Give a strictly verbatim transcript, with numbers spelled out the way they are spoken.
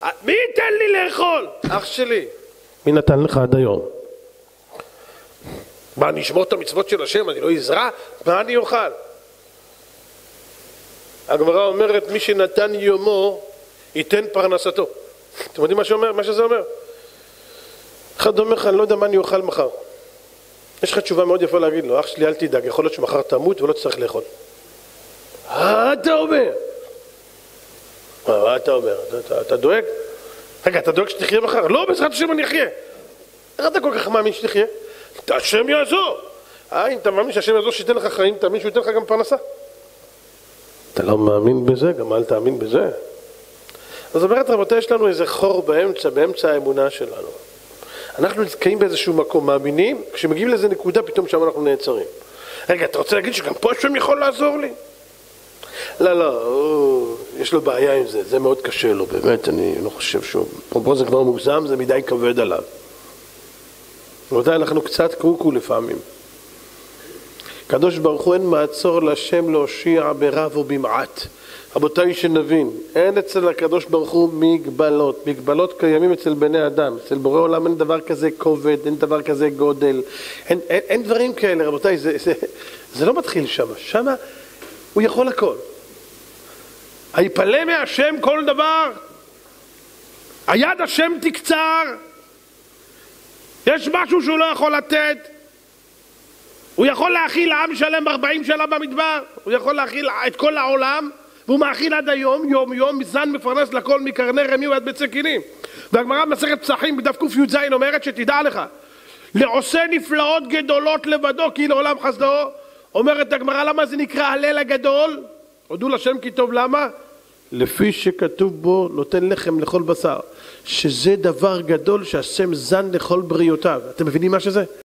מי ייתן לי לאכול? אח שלי. מי נתן לך עד היום? מה, אני אשמור את המצוות של השם, אני לא אזרע? מה אני אוכל? הגמרא אומרת, מי שנתן יומו, ייתן פרנסתו. אתם יודעים מה שאומר, מה שזה אומר? אחד אומר לך, אני לא יודע מה אני אוכל מחר. יש לך תשובה מאוד יפה להגיד לו, אח שלי, אל תדאג, יכול להיות שמחר תמות ולא תצטרך לאכול. מה אתה אומר? מה אתה אומר? אתה, אתה דואג? רגע, אתה דואג שתחיה מחר? לא, בעזרת השם אני אחיה. איך אתה כל כך מאמין שתחיה? השם יעזור. אה, אם אתה מאמין שהשם יעזור שייתן לך חיים, תאמין שהוא ייתן לך גם פרנסה. אתה לא מאמין בזה, גם אל תאמין בזה. אז אומרת, רבותי, יש לנו איזה חור באמצע, באמצע האמונה שלנו. אנחנו נתקעים באיזשהו מקום, מאמינים, כשמגיעים לאיזה נקודה, פתאום שם אנחנו נעצרים. רגע, אתה רוצה להגיד שגם פה השם יכול לעזור לי? לא, לא, הוא, יש לו בעיה עם זה, זה מאוד קשה לו, באמת, אני לא חושב שהוא... פה זה כבר מוגזם, זה מדי כבד עליו. רבותי, אנחנו קצת קרוקו לפעמים. קדוש ברוך הוא אין מעצור לשם להושיע ברב ובמעט. רבותיי, שנבין, אין אצל הקדוש ברוך הוא מגבלות. מגבלות קיימים אצל בני אדם. אצל בורא עולם אין דבר כזה כובד, אין דבר כזה גודל. אין, אין, אין דברים כאלה, רבותיי, זה, זה, זה לא מתחיל שם. שם הוא יכול הכל. היפלא מהשם כל דבר. היד השם תקצר. יש משהו שהוא לא יכול לתת. הוא יכול להכיל עם שלם ארבעים שנה במדבר. הוא יכול להכיל את כל העולם. והוא מאכיל עד היום, יום יום, זן מפרנס לכל מקרני רמי ועד בית סכינים. והגמרא במסכת פסחים בדף ק"ז אומרת שתדע לך, לעושה נפלאות גדולות לבדו כי לעולם חסדו. אומרת הגמרא, למה זה נקרא הלל הגדול? הודו לשם כי טוב, למה? לפי שכתוב בו נותן לחם לכל בשר, שזה דבר גדול שהשם זן לכל בריאותיו. אתם מבינים מה שזה?